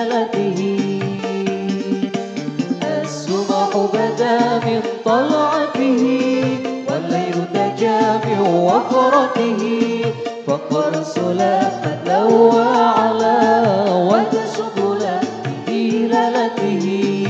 دلالته الصبح بدا من طلعته والليل تجا من وفرته فالقرص قد لوى على وجه سبل بدلالته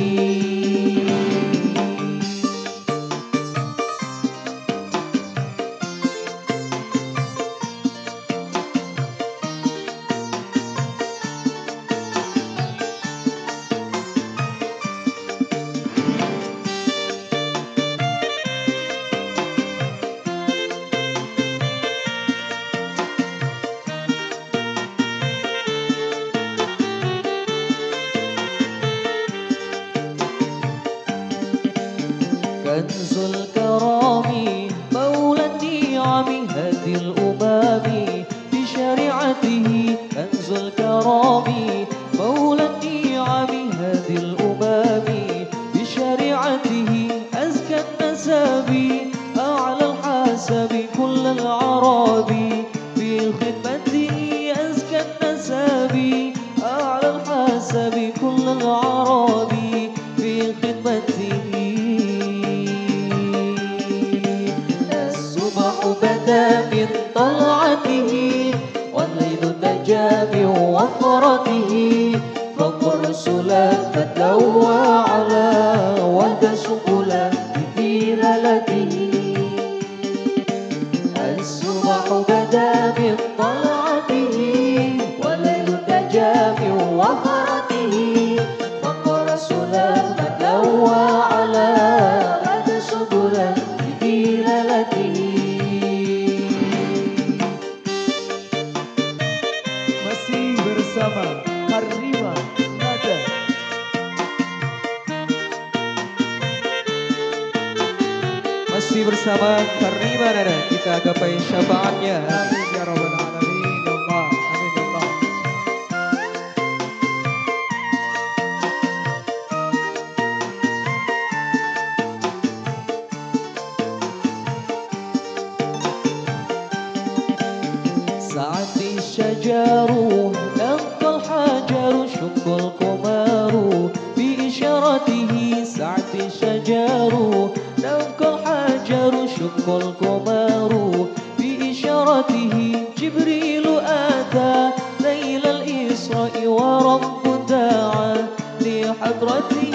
كنز الكرام مولى النعم هدي الأمم بشريعته كنز الكرام مولى النعم هدي الأمم بشريعته أزكى النسب أعلى الحسب كل العرب في خدمته أزكى النسب أعلى الحسب كل العرب في خدمته بدا من طلعته والليل تجا من وفرته فالقرص قد لوى على وهدى سبل بدلالته الصبح بدا من طلعته والليل تجا من وفرته فالقرص قد لوى على وهدى سبل بدلالته bersama Karima Nada. Masih bersama Karima Nada, kita gapai syafaatnya. Amin ya rabbal alamin. Ya Allah, amin ya Allah. سعد الشجر نبقى الحجر شق القمر بإشارته سعد الشجر نبقى الحجر شق القمر بإشارته جبريل آتى ليل الإسراء ورب دعا لحضرته